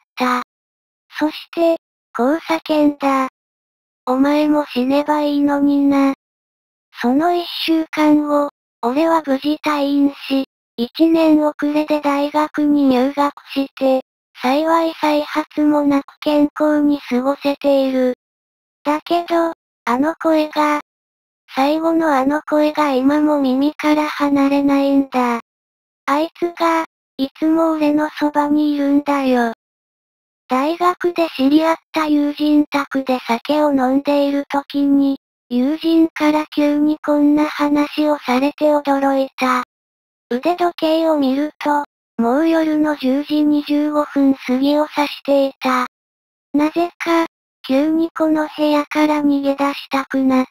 そして、こう叫んだ。お前も死ねばいいのにな。その一週間後、俺は無事退院し、一年遅れで大学に入学して、幸い再発もなく健康に過ごせている。だけど、あの声が、最後のあの声が今も耳から離れないんだ。あいつが、いつも俺のそばにいるんだよ。大学で知り合った友人宅で酒を飲んでいる時に、友人から急にこんな話をされて驚いた。腕時計を見ると、もう夜のじゅうじにじゅうごふん過ぎを指していた。なぜか、急にこの部屋から逃げ出したくなった。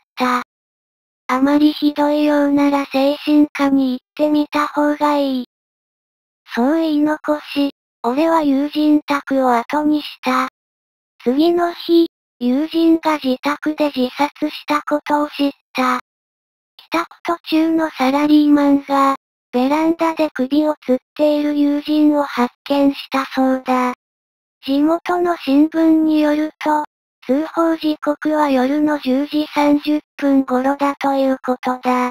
あまりひどいようなら精神科に行ってみた方がいい。そう言い残し、俺は友人宅を後にした。次の日、友人が自宅で自殺したことを知った。帰宅途中のサラリーマンが、ベランダで首を吊っている友人を発見したそうだ。地元の新聞によると、通報時刻は夜のじゅうじさんじゅっぷん頃だということだ。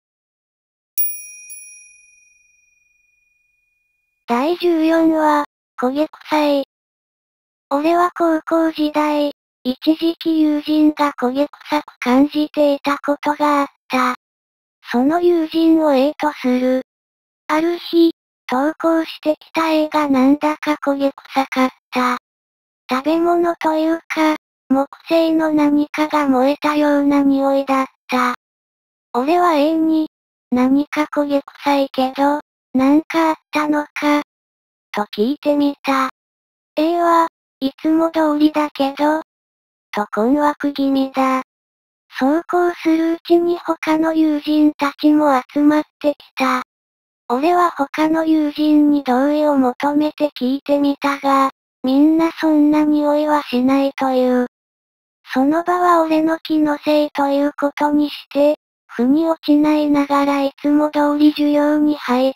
だいじゅうよんわ、焦げ臭い。俺は高校時代、一時期友人が焦げ臭く感じていたことがあった。その友人を A とする。ある日、投稿してきた A がなんだか焦げ臭かった。食べ物というか、木製の何かが燃えたような匂いだった。俺は A に、何か焦げ臭いけど、なんかあったのか、と聞いてみた。A は、いつも通りだけど、と困惑気味だ。 そうこうするうちに他の友人たちも集まってきた。俺は他の友人に同意を求めて聞いてみたが、みんなそんな匂いはしないという。その場は俺の気のせいということにして、腑に落ちないながらいつも通り授業に入った。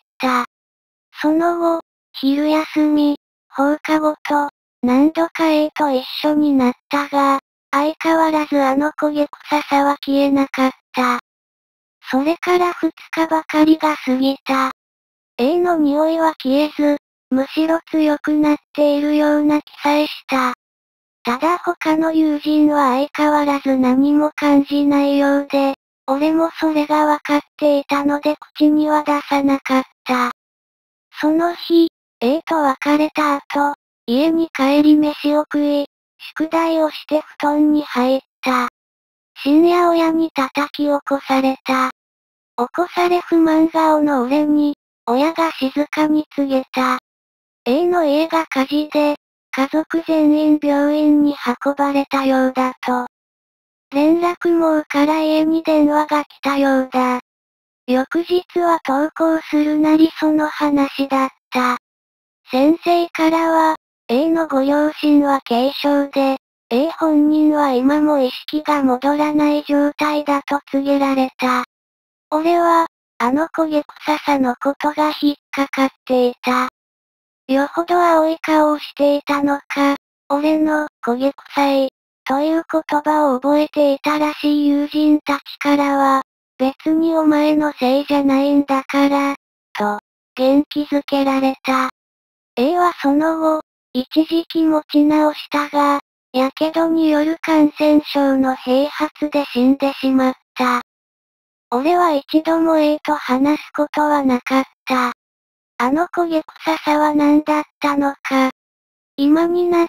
その後、昼休み、放課後と、何度か A と一緒になったが、相変わらずあの焦げ臭さは消えなかった。それから二日ばかりが過ぎた。A の匂いは消えず、むしろ強くなっているような気さえした。ただ他の友人は相変わらず何も感じないようで、俺もそれがわかっていたので口には出さなかった。その日、A と別れた後、家に帰り飯を食い、宿題をして布団に入った。深夜親に叩き起こされた。起こされ不満顔の俺に、親が静かに告げた。A の家が火事で、家族全員病院に運ばれたようだと。連絡網から家に電話が来たようだ。翌日は登校するなりその話だった。先生からは、A のご両親は軽傷で、A 本人は今も意識が戻らない状態だと告げられた。俺は、あの焦げ臭さのことが引っかかっていた。よほど青い顔をしていたのか、俺の焦げ臭いという言葉を覚えていたらしい友人たちからは、別にお前のせいじゃないんだから、と、元気づけられた。A はその後、一時期持ち直したが、火傷による感染症の併発で死んでしまった。俺は一度も A と話すことはなかった。あの焦げ臭さは何だったのか。今になって、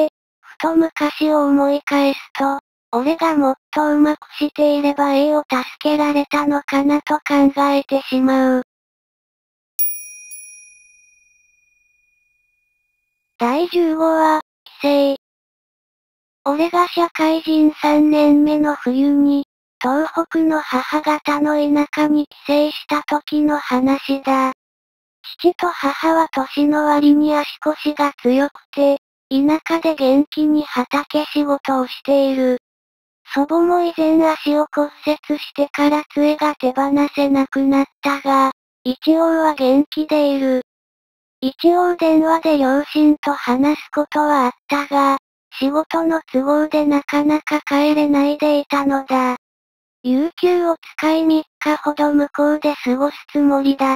ふと昔を思い返すと、俺がもっとうまくしていれば A を助けられたのかなと考えてしまう。だいじゅうごわ、帰省。俺が社会人さんねんめの冬に、東北の母方の田舎に帰省した時の話だ。父と母は年の割に足腰が強くて、田舎で元気に畑仕事をしている。祖母も以前足を骨折してから杖が手放せなくなったが、一応は元気でいる。一応電話で両親と話すことはあったが、仕事の都合でなかなか帰れないでいたのだ。有給を使いみっかほど向こうで過ごすつもりだった。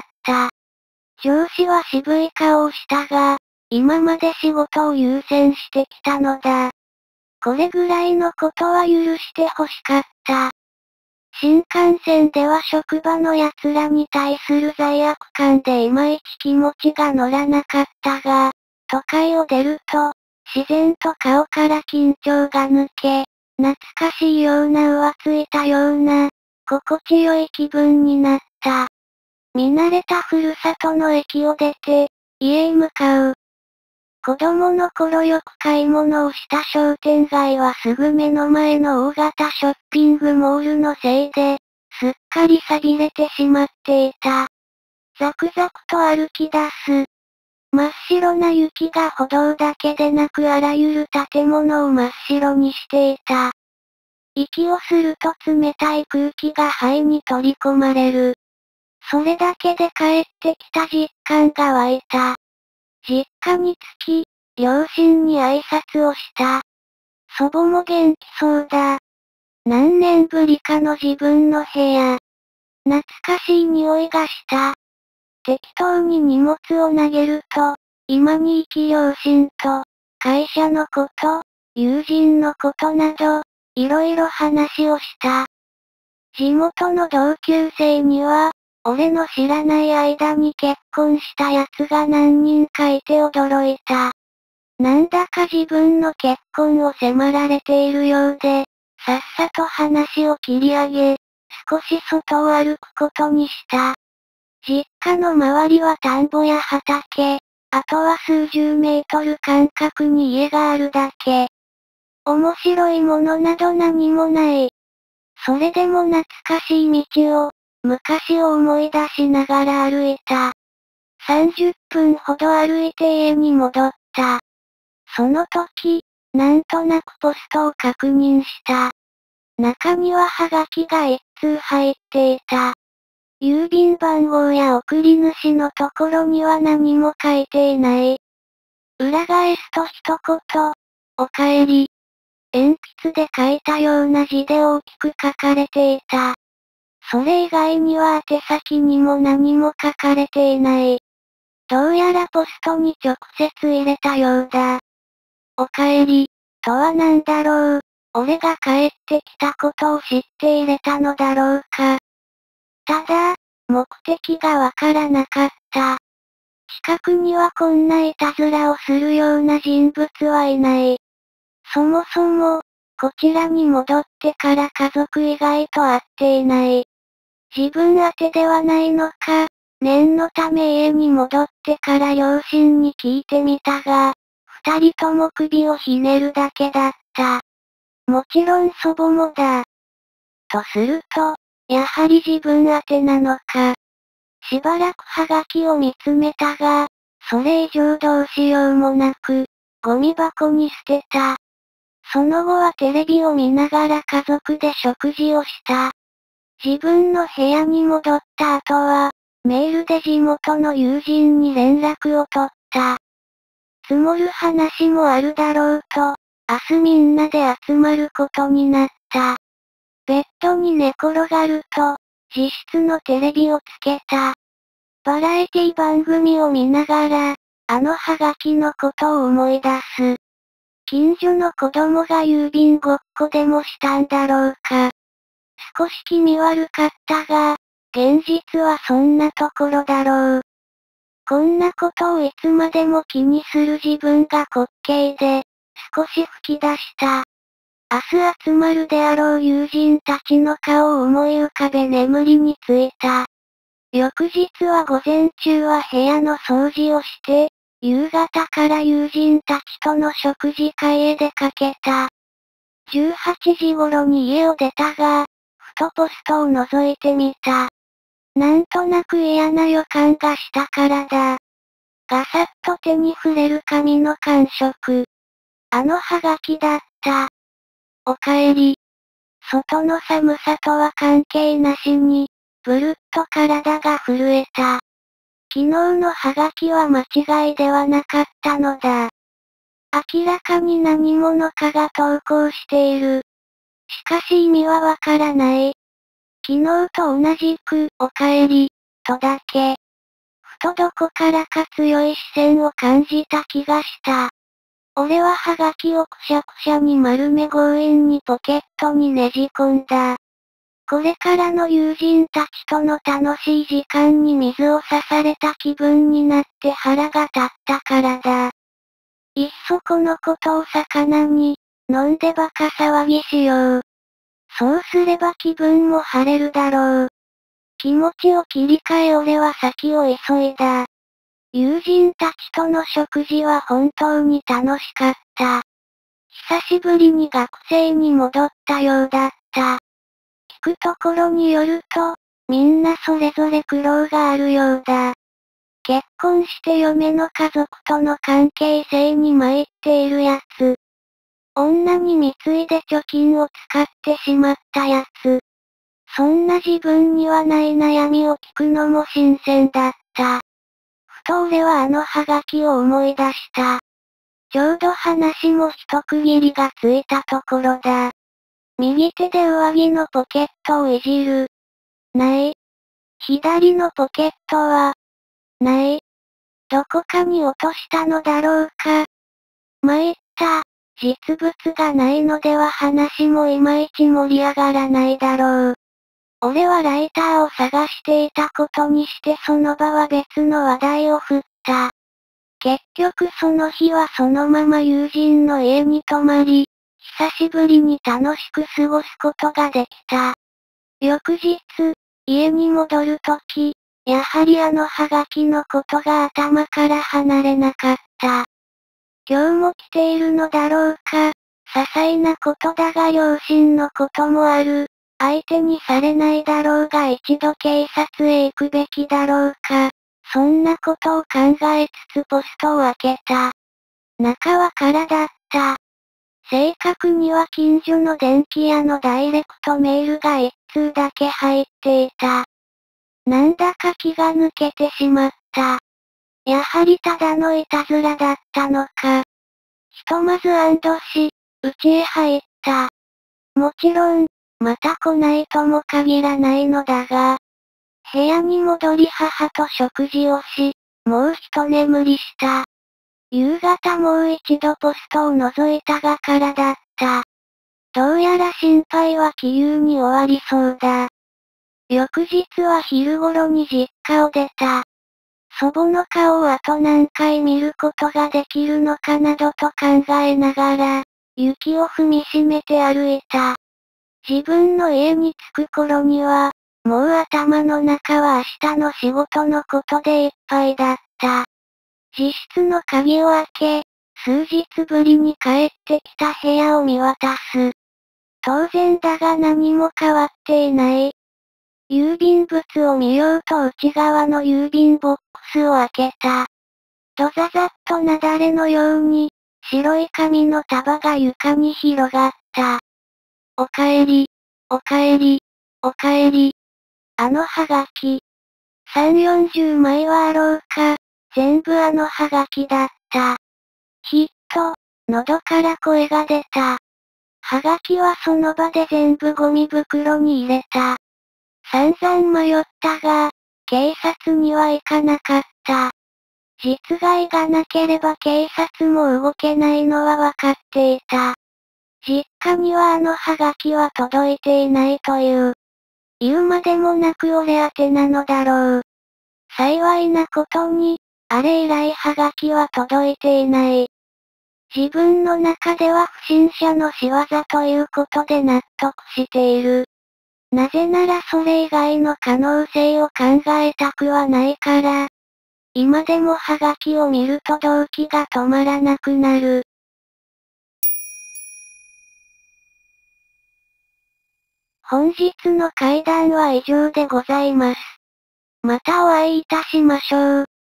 上司は渋い顔をしたが、今まで仕事を優先してきたのだ。これぐらいのことは許して欲しかった。新幹線では職場の奴らに対する罪悪感でいまいち気持ちが乗らなかったが、都会を出ると、自然と顔から緊張が抜け、懐かしいような浮ついたような、心地よい気分になった。見慣れたふるさとの駅を出て、家へ向かう。子供の頃よく買い物をした商店街はすぐ目の前の大型ショッピングモールのせいで、すっかり寂れてしまっていた。ザクザクと歩き出す。真っ白な雪が歩道だけでなくあらゆる建物を真っ白にしていた。息をすると冷たい空気が肺に取り込まれる。それだけで帰ってきた実感が湧いた。実家に着き、両親に挨拶をした。祖母も元気そうだ。何年ぶりかの自分の部屋。懐かしい匂いがした。適当に荷物を投げると、今に生き両親と、会社のこと、友人のことなど、いろいろ話をした。地元の同級生には、俺の知らない間に結婚した奴が何人かいて驚いた。なんだか自分の結婚を迫られているようで、さっさと話を切り上げ、少し外を歩くことにした。実家の周りは田んぼや畑、あとは数十メートル間隔に家があるだけ。面白いものなど何もない。 それでも懐かしい道を、昔を思い出しながら歩いた。さんじゅっぷんほど歩いて家に戻った。その時、なんとなくポストを確認した。中にはハガキが一通入っていた。郵便番号や送り主のところには何も書いていない。裏返すと一言、おかえり。鉛筆で書いたような字で大きく書かれていた。それ以外には宛先にも何も書かれていない。どうやらポストに直接入れたようだ。おかえり、とは何だろう。俺が帰ってきたことを知って入れたのだろうか。ただ、目的がわからなかった。近くにはこんないたずらをするような人物はいない。そもそも、こちらに戻ってから家族以外と会っていない。自分宛てではないのか、念のため家に戻ってから両親に聞いてみたが、二人とも首をひねるだけだった。もちろん祖母もだ。とすると、やはり自分宛てなのか。しばらくハガキを見つめたが、それ以上どうしようもなく、ゴミ箱に捨てた。その後はテレビを見ながら家族で食事をした。自分の部屋に戻った後は、メールで地元の友人に連絡を取った。積もる話もあるだろうと、明日みんなで集まることになった。ベッドに寝転がると、自室のテレビをつけた。バラエティ番組を見ながら、あのハガキのことを思い出す。近所の子供が郵便ごっこでもしたんだろうか。少し気味悪かったが、現実はそんなところだろう。こんなことをいつまでも気にする自分が滑稽で、少し吹き出した。明日集まるであろう友人たちの顔を思い浮かべ眠りについた。翌日は午前中は部屋の掃除をして、夕方から友人たちとの食事会へ出かけた。じゅうはちじ頃に家を出たが、ふとポストを覗いてみた。なんとなく嫌な予感がしたからだ。ガサッと手に触れる紙の感触。あのハガキだった。おかえり。外の寒さとは関係なしに、ブルッと体が震えた。昨日のハガキは間違いではなかったのだ。明らかに何者かが投稿している。しかし意味はわからない。昨日と同じく、おかえり、とだけ。ふとどこからか強い視線を感じた気がした。俺はハガキをくしゃくしゃに丸め強引にポケットにねじ込んだ。これからの友人たちとの楽しい時間に水を差された気分になって腹が立ったからだ。いっそこのことを魚に、飲んでバカ騒ぎしよう。そうすれば気分も晴れるだろう。気持ちを切り替え俺は先を急いだ。友人たちとの食事は本当に楽しかった。久しぶりに学生に戻ったようだった。聞くところによると、みんなそれぞれ苦労があるようだ。結婚して嫁の家族との関係性に参っているやつ。女に貢いで貯金を使ってしまったやつ。そんな自分にはない悩みを聞くのも新鮮だった。ふと俺はあのハガキを思い出した。ちょうど話も一区切りがついたところだ。右手で上着のポケットをいじる。ない。左のポケットは、ない。どこかに落としたのだろうか。参った。実物がないのでは話もいまいち盛り上がらないだろう。俺はライターを探していたことにしてその場は別の話題を振った。結局その日はそのまま友人の家に泊まり、久しぶりに楽しく過ごすことができた。翌日、家に戻るとき、やはりあのハガキのことが頭から離れなかった。今日も来ているのだろうか。些細なことだが両親のこともある。 相手にされないだろうが一度警察へ行くべきだろうか。そんなことを考えつつポストを開けた。中は空だった。正確には近所の電気屋のダイレクトメールが一通だけ入っていた。なんだか気が抜けてしまった。やはりただのいたずらだったのか。ひとまず安堵し、家へ入った。もちろん、また来ないとも限らないのだが、部屋に戻り母と食事をし、もう一眠りした。夕方もう一度ポストを覗いたが空だった。どうやら心配は杞憂に終わりそうだ。翌日は昼頃に実家を出た。祖母の顔をあと何回見ることができるのかなどと考えながら、雪を踏みしめて歩いた。自分の家に着く頃には、もう頭の中は明日の仕事のことでいっぱいだった。自室の鍵を開け、数日ぶりに帰ってきた部屋を見渡す。当然だが何も変わっていない。郵便物を見ようと内側の郵便ボックスを開けた。ドザザッと雪崩のように、白い紙の束が床に広がった。おかえり、おかえり、おかえり。あのハガキ。三四十枚はあろうか、全部あのハガキだった。ひっと、喉から声が出た。ハガキはその場で全部ゴミ袋に入れた。散々迷ったが、警察には行かなかった。実害がなければ警察も動けないのはわかっていた。実家にはあのハガキは届いていないという。言うまでもなく俺宛てなのだろう。幸いなことに、あれ以来ハガキは届いていない。自分の中では不審者の仕業ということで納得している。なぜならそれ以外の可能性を考えたくはないから。今でもハガキを見ると動悸が止まらなくなる。本日の怪談は以上でございます。またお会いいたしましょう。